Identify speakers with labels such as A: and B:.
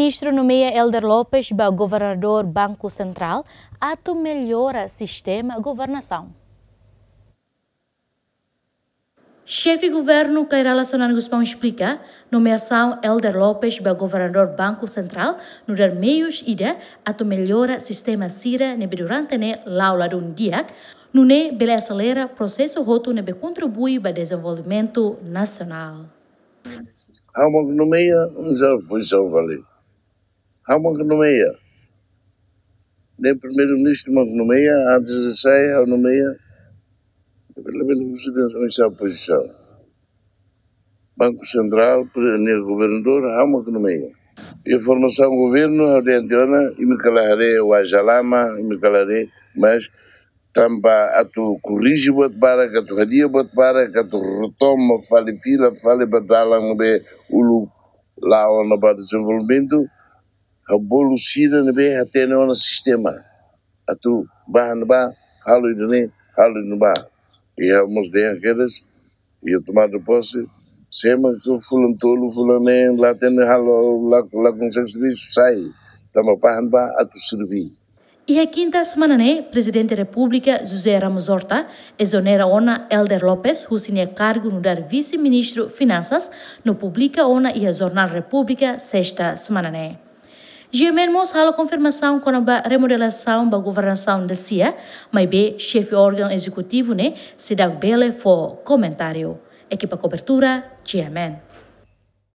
A: Vice-ministro nomeia Elder Lopes para governador Banco Central, ato melhora sistema governação. Chefe governo que relacionado Guzmão explica, nomeação Elder Lopes para governador Banco Central no dar meios ida ato melhora sistema sira nebe durante ne laula de dia, no ne bele acelera processo roto nebe contribui para desenvolvimento nacional.
B: Há uma economia, já posição falei. Há uma economia. Nem primeiro-ministro uma economia, antes de sair a economia, pela posição. Banco Central, governador, há uma economia. Informação do governo, orientana, e me calarei o ajalama, e me calarei, mas tamba atu corrige bot bara que tu hadia bot bara que tu retoma fale fila fale badala ngbe ulu lao na ba desenvolvimento a bolucida nebe até no sistema atu bahan ba halu no ba e vamos de aqueles e tomar de posse sema que fulan tolo fulane lá tem halu lá consegue serviço sai tamo bahan ba atu servir.
A: E a quinta semana, Presidente da República, José Ramos Horta, exonera ona Elder Lopes, que cargo no dar vice-ministro Finanças, no publica ona e a Jornal República, sexta semana. Já mesmos a confirmação com a remodelação da governação da CIA, mas bem, chefe órgão executivo, se dá bele for comentário. Equipa cobertura, GMN.